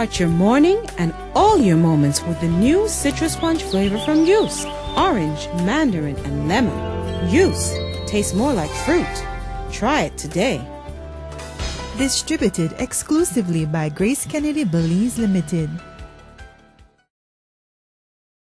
Start your morning and all your moments with the new citrus punch flavor from Yus. Orange, mandarin, and lemon. Yus tastes more like fruit. Try it today. Distributed exclusively by Grace Kennedy Belize Limited.